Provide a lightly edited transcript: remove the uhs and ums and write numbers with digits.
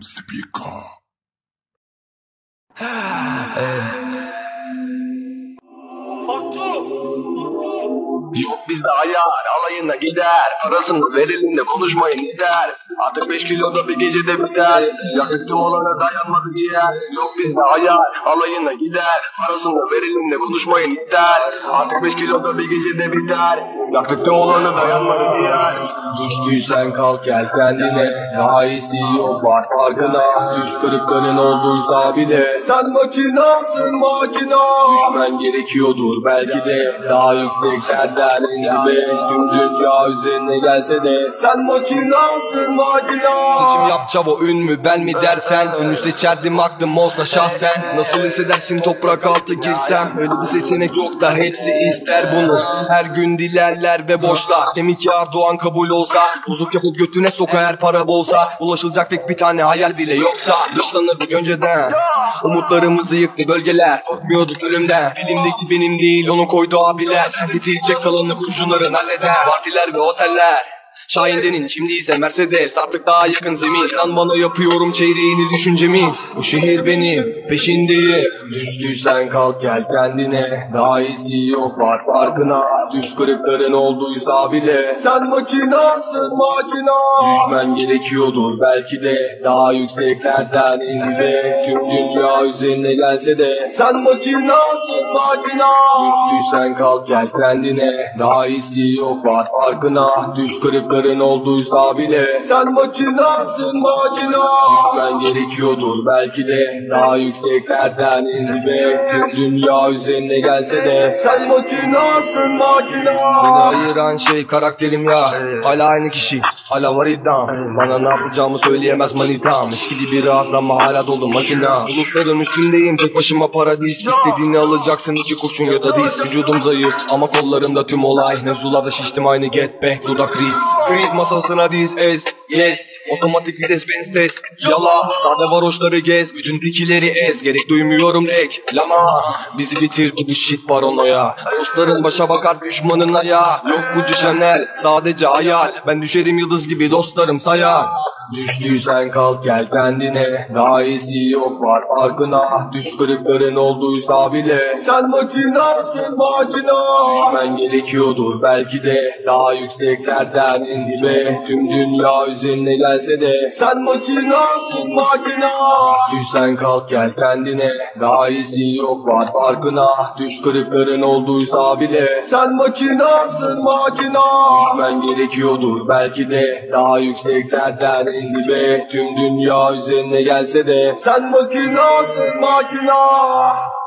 speaker. Yok bizde ayar, alayına gider. Parasını verelim de konuşmayın gider. Artık 5 kiloda bir gecede biter. Yakıktım olana dayanmadı ciğer. Yok bizde ayar, alayına gider. Parasını verelim de konuşmayın gider. Artık 5 kiloda bir gecede biter. Yakıktım olana dayanmadı ciğer. Düştüysen kalk gel kendine. Daha iyisi yok var farkına. Düş kırıkların olduysa bile. Sen makinasın makina. Düşmen gerekiyordur belki de. Daha yükseklerden indibe. Tüm dünya üzerine gelse de. Sen makinasın makina. Seçim yap çavo, ün mü ben mi dersen. Ünü seçerdim aklım olsa şahsen. Nasıl hissedersin toprak altı girsem. Öyle bir seçenek yok da hepsi ister bunu. Her gün dilerler ve boşlar. Kemik yağar doğan kabul olsa. Bozuk yapıp götüne soka her para bolsa. Ulaşılacak tek bir tane hayal bile yoksa. Dışlanırdık önceden. Umutlarımızı yıktı bölgeler. Korkmuyorduk ölümden. Dilimdeki benim değil onu koydu abiler. Sen titizecek kalanını kurşunların halleder. Partiler ve oteller. Şahin'denin şimdi ise Mercedes. Artık daha yakın zemin. İnan bana yapıyorum çeyreğini düşüncemin. Bu şehir benim peşindeyim. Düştüysen kalk gel kendine. Daha iyisi yok var farkına. Düş kırıkların olduysa bile. Sen makinasın makina. Düşmen gerekiyordur belki de. Daha yükseklerden indibe. Tüm dünya üzerine gelse de. Sen makinasın makina. Düştüysen kalk gel kendine. Daha iyisi yok var farkına. Düş kırıkların olduysa bile. Sen makinasın makina. Düşmen gerekiyordur belki de. Daha yükseklerden indibe. Tüm dünya üzerine gelse de. Sen makinasın makina. Beni ayıran şey karakterim ya. Hala aynı kişi, hala var iddiam. Bana ne yapacağımı söyleyemez manitam. Eskidi biraz ama hala dolu makina. Bulutların üstündeyim tek başıma paradis. İstediğini alacaksın iki kurşun ya da diz. Vücudum zayıf ama kollarımda tüm olay. Mevzularda şiştim aynı get back dudak kriz. Kriz masasına diz ez yes. Otomatik vites benz test. Yala sade varoşları gez. Bütün tikileri ez. Gerek duymuyorum reklama. Bizi bitirdi bu shit paranoya. Dostların başa bakar düşmanın ayağa. Yok Gucci Chanel sadece hayal. Ben düşerim yıldız gibi dostlarım sayar. Düştüysen kalk gel kendine. Daha iyisi yok var farkına. Düş kırıkların olduysa bile. Sen makinasın makina. Düşmen gerekiyordur belki de. Daha yükseklerden indibe. Tüm dünya üzerine gelse de. Sen makinasın makina. Düştüysen kalk gel kendine. Daha iyisi yok var farkına. Düş kırıkların olduysa bile. Sen makinasın makina. Düşmen gerekiyordur belki de. Daha yükseklerden indibe. Tüm dünya üzerine gelse de. Sen makinasın makina.